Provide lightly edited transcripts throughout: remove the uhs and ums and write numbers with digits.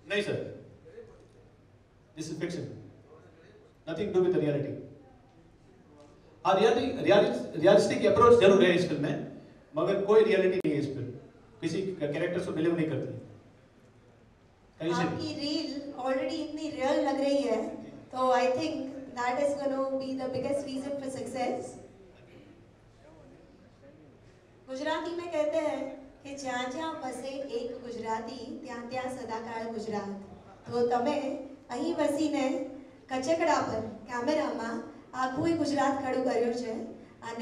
नहीं sir, this is fiction, nothing to with reality. हाँ, realistic approach जरूर है इस फिल्म में, मगर कोई रियलिटी नहीं है इस फिल्म, किसी कैरेक्टर को बिलीव नहीं करती। आपकी रील ऑलरेडी इतनी रियल लग रही है, तो I think that is gonna be the biggest reason for success. Gujarati में कहते हैं कि જ્યાં જ્યાં વસે એક ગુજરાતી ત્યાં ત્યાં સદાકાળ ગુજરાત। તો તમે અહીં વસીને કચકડા પર કેમેરામાં આખું ગુજરાત ખડું કર્યું છે અને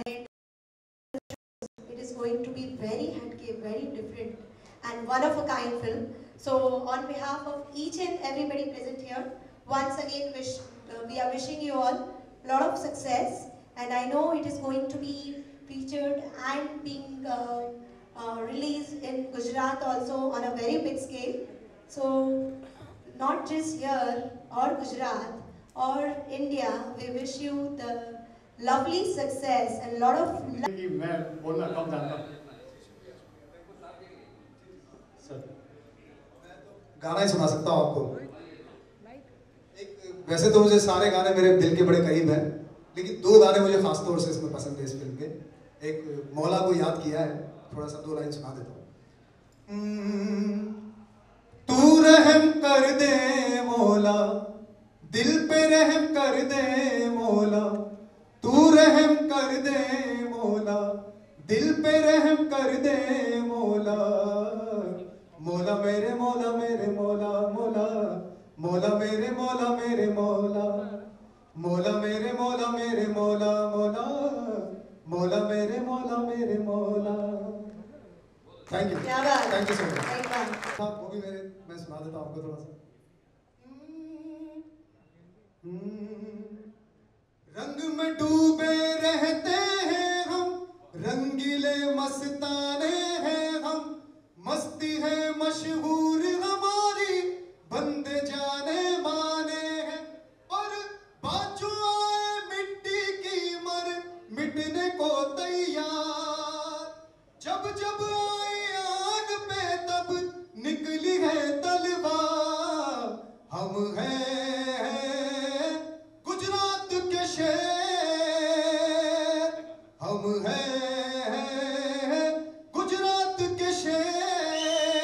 it is going to be very hatke, very different and one of a kind film. So on behalf of each and everybody present here, once again we are wishing you all a lot of success, and I know it is going to be featured and being released in Gujarat also on a very big scale. So not just here or Gujarat or India, we wish you the lovely success and a lot of मैं बोलना कम जानता sir, गाना ही सुना सकता हूँ आपको। वैसे तो मुझे सारे गाने मेरे दिल के बड़े करीब हैं, लेकिन दो गाने मुझे खास तौर से इसमें पसंद है इस फिल्म के। एक मौला को याद किया है, थोड़ा सा 2 लाइन सुना देता हूँ। तू रहम कर दे मौला, दिल पे रहम कर दे मौला, तू रहम कर दे मौला, दिल पे रहम कर दे मौला, मौला मेरे मौला मेरे मौला, मौला मौला मेरे मौला मेरे मौला, मौला मेरे मौला मेरे मौला, मौला मौला मेरे मौला मेरे मौला। Thank you, thank you so much. वो भी मैं सुना देता हूँ आपको थोड़ा सा। रंग में डूबे रहते हैं हम, रंगीले मस्ताने हैं हम, मस्ती है मशहूर हमारी, बंदे जाने माने हैं, और बाजू आए मिट्टी की मर मिटने को तैयार, जब जब आई आग पे तब निकली है तलवार, हम हैं गुजरात के शेर, हम हैं गुजरात के शेर।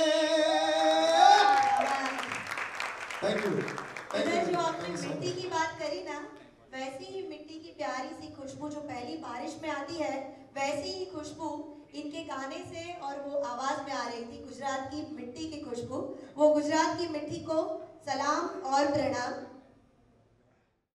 Thank you. इधर जो आपने मिट्टी की बात करी ना, वैसी ही मिट्टी की प्यारी सी खुशबू जो पहली बारिश में आती है, वैसी ही खुशबू इनके गाने से और वो आवाज में आ रही थी, गुजरात की मिट्टी की खुशबू। वो गुजरात की मिट्टी को सलाम और प्रणाम।